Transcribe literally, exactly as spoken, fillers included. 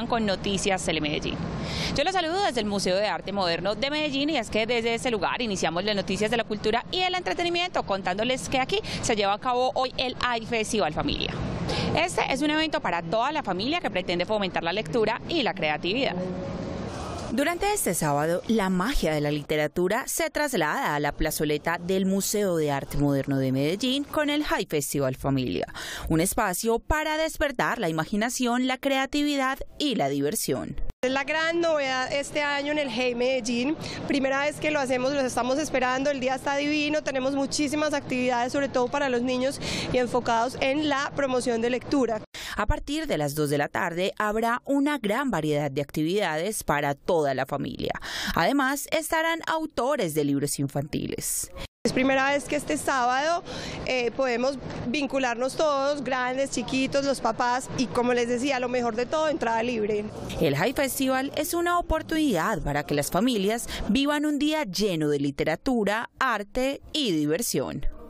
sigan con Noticias Telemedellín. Yo los saludo desde el Museo de Arte Moderno de Medellín y es que desde ese lugar iniciamos las noticias de la cultura y el entretenimiento contándoles que aquí se lleva a cabo hoy el iFestival Familia. Este es un evento para toda la familia que pretende fomentar la lectura y la creatividad. Durante este sábado, la magia de la literatura se traslada a la plazoleta del Museo de Arte Moderno de Medellín con el iFestival Familia, un espacio para despertar la imaginación, la creatividad y la diversión. Es la gran novedad este año en el Hey Medellín, primera vez que lo hacemos, los estamos esperando, el día está divino, tenemos muchísimas actividades, sobre todo para los niños y enfocados en la promoción de lectura. A partir de las dos de la tarde habrá una gran variedad de actividades para toda la familia. Además, estarán autores de libros infantiles. Es primera vez que este sábado eh, podemos vincularnos todos, grandes, chiquitos, los papás y, como les decía, lo mejor de todo, entrada libre. El iFestival es una oportunidad para que las familias vivan un día lleno de literatura, arte y diversión.